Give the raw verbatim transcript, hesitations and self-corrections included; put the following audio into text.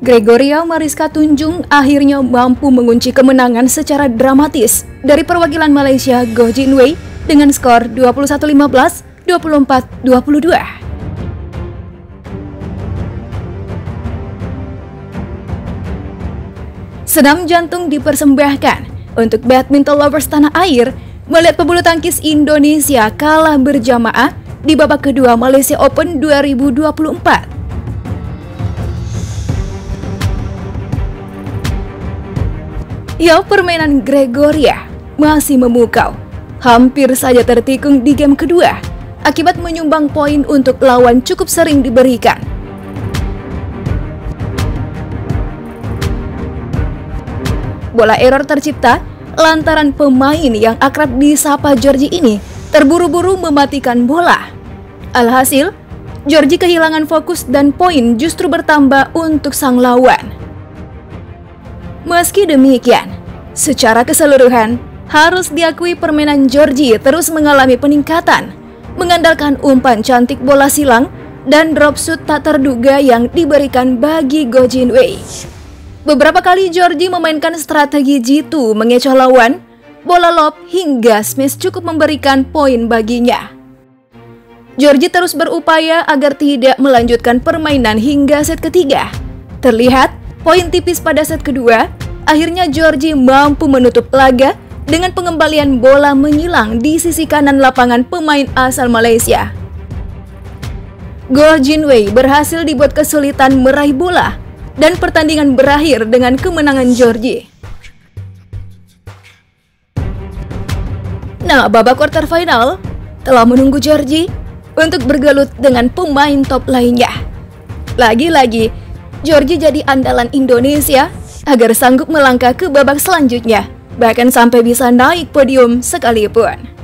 Gregoria Mariska Tunjung akhirnya mampu mengunci kemenangan secara dramatis dari perwakilan Malaysia Goh Jin Wei dengan skor dua puluh satu lima belas, dua puluh empat dua puluh dua. Senam jantung dipersembahkan untuk badminton lovers tanah air melihat pebulu tangkis Indonesia kalah berjamaah di babak kedua Malaysia Open dua ribu dua puluh empat. Ya, permainan Gregoria masih memukau, hampir saja tertikung di game kedua akibat menyumbang poin untuk lawan cukup sering diberikan. Bola error tercipta lantaran pemain yang akrab disapa Georgie ini terburu-buru mematikan bola. Alhasil, Georgie kehilangan fokus dan poin justru bertambah untuk sang lawan. Meski demikian, secara keseluruhan harus diakui permainan Georgie terus mengalami peningkatan, mengandalkan umpan cantik bola silang dan drop shoot tak terduga yang diberikan bagi Goh Jin Wei. Beberapa kali Georgie memainkan strategi jitu mengecoh lawan, bola lob hingga smash cukup memberikan poin baginya. Georgie terus berupaya agar tidak melanjutkan permainan hingga set ketiga. Terlihat poin tipis pada set kedua, akhirnya Georgie mampu menutup laga dengan pengembalian bola menyilang di sisi kanan lapangan pemain asal Malaysia. Goh Jin Wei berhasil dibuat kesulitan meraih bola dan pertandingan berakhir dengan kemenangan Georgie. Nah, babak quarter final telah menunggu Georgie untuk bergelut dengan pemain top lainnya. Lagi-lagi, Georgie jadi andalan Indonesia agar sanggup melangkah ke babak selanjutnya, bahkan sampai bisa naik podium sekalipun.